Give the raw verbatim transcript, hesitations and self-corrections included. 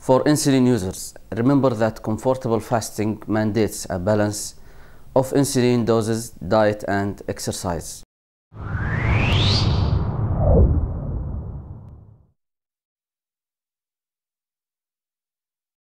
For insulin users, remember that comfortable fasting mandates a balance of insulin doses, diet, and exercise.